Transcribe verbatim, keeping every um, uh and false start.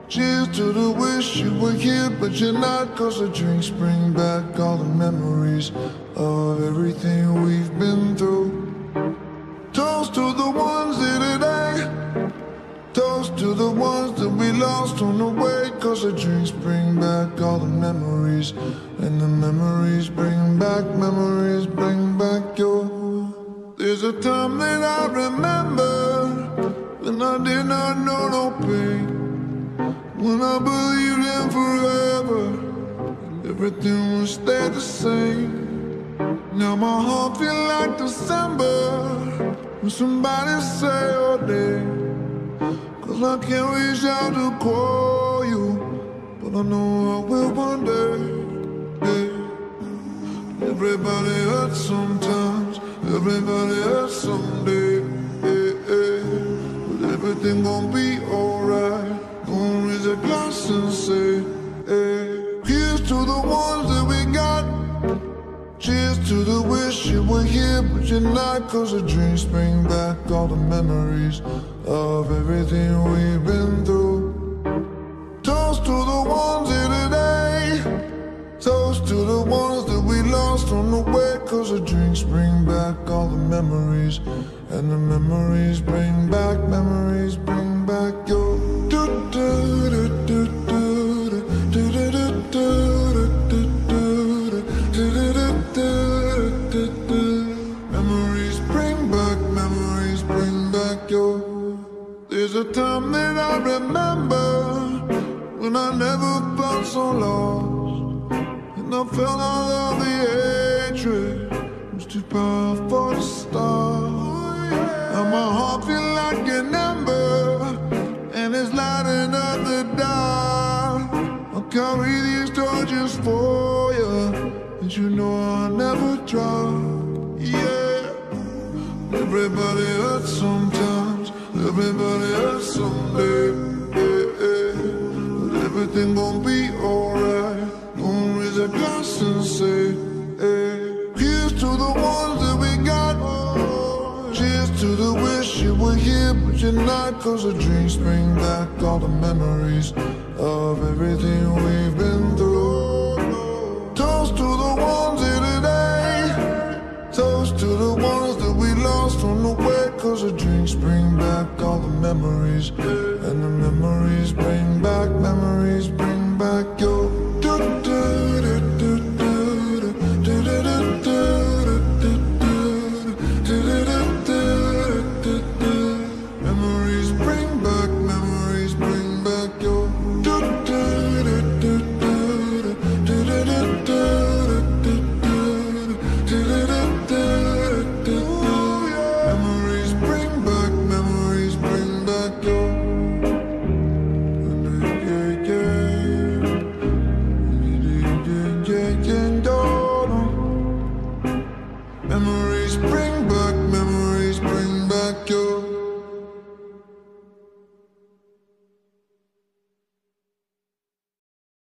Cheers to the wish you were here, but you're not. Cause the drinks bring back all the memories of everything we've been through. Toast to the ones here today. Toast to the ones that we lost on the way. Cause the drinks bring back all the memories, and the memories bring back, memories bring back your. There's a time that I remember when I did not know no pain, when I believed in forever, and everything would stay the same. Now my heart feel like December when somebody say your name. Cause I can't reach out to call you, but I know I will one day, yeah. Everybody hurts sometimes, everybody hurts someday, yeah, yeah. But everything gon' be alright. Gonna raise a glass and say, hey. Here's to the ones that we got. Cheers to the wish you were here, but you're not. Cause the dreams bring back all the memories of everything we've been through. Toast to the ones here today. Toast to the ones that we lost on the way. Cause the drinks bring back all the memories, and the memories bring back, memories bring back your. Memories bring back, memories bring back your. There's a time that I remember when I never felt so lost, and I felt all of the hatred. It was too powerful to stop. Now my heart feel like an ember, and it's lighting up the dark. I'll carry these torches for you, and you know I'll never drop. Yeah. Everybody hurts sometimes, everybody hurts someday, yeah, yeah. But everything gon' be alright. Gonna raise a glass and say, hey. Here's to the ones that we got. Cheers to the wish you were here, but you're not. Cause the drinks bring back all the memories of everything we've been through. Toast to the ones here today. Toast to the ones that we lost on the way. Cause the drinks bring back all the memories, and the memories bring back, memories bring